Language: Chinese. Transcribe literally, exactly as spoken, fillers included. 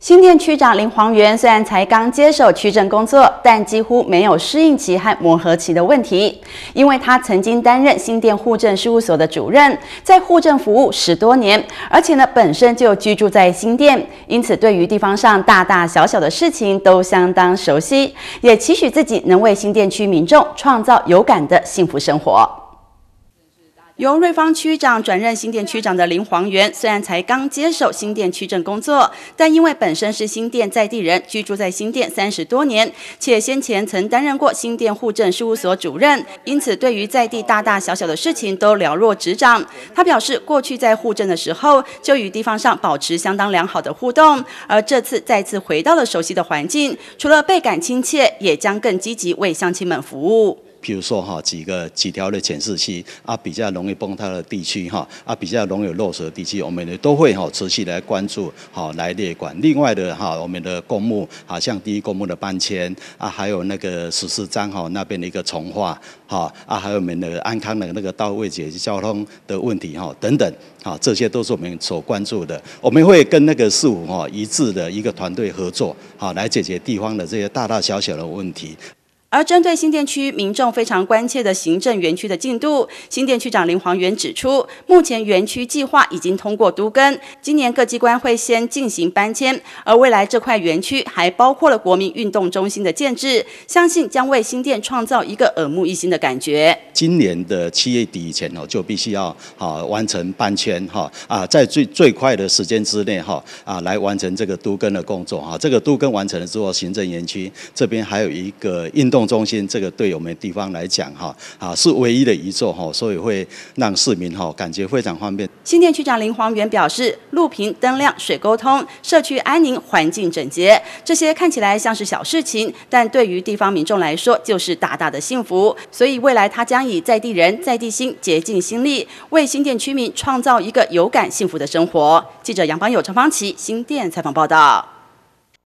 新店区长林煌源虽然才刚接手区政工作，但几乎没有适应期和磨合期的问题，因为他曾经担任新店户政事务所的主任，在户政服务十多年，而且呢本身就居住在新店，因此对于地方上大大小小的事情都相当熟悉，也期许自己能为新店区民众创造有感的幸福生活。 由瑞芳区长转任新店区长的林煌源，虽然才刚接手新店区政工作，但因为本身是新店在地人，居住在新店三十多年，且先前曾担任过新店户政事务所主任，因此对于在地大大小小的事情都了若指掌。他表示，过去在户政的时候，就与地方上保持相当良好的互动，而这次再次回到了熟悉的环境，除了倍感亲切，也将更积极为乡亲们服务。 譬如说哈，几个几条的检视器啊，比较容易崩塌的地区哈，啊比较容易有漏水的地区，我们呢都会哈持续来关注，好来列管。另外的哈，我们的公墓，好像第一公墓的搬迁啊，还有那个十四章哈那边的一个重划，哈啊，还有我们的安康的那个到位解决交通的问题哈等等，好这些都是我们所关注的。我们会跟那个市府哈一致的一个团队合作，好来解决地方的这些大大小小的问题。 而针对新店区民众非常关切的行政园区的进度，新店区长林煌源指出，目前园区计划已经通过都更，今年各机关会先进行搬迁，而未来这块园区还包括了国民运动中心的建制，相信将为新店创造一个耳目一新的感觉。 今年的七月底以前哦，就必须要啊完成搬迁哈啊，在最最快的时间之内哈啊来完成这个都更的工作哈。这个都更完成了之后，行政园区这边还有一个运动 中心这个对我们地方来讲哈啊是唯一的一座哈，所以会让市民哈感觉非常方便。 新店区长林煌源表示，路平灯亮、水沟通、社区安宁、环境整洁，这些看起来像是小事情，但对于地方民众来说就是大大的幸福。所以未来他将以在地人、在地心竭尽心力，为新店居民创造一个有感幸福的生活。记者杨邦友、陈芳琪，新店采访报道。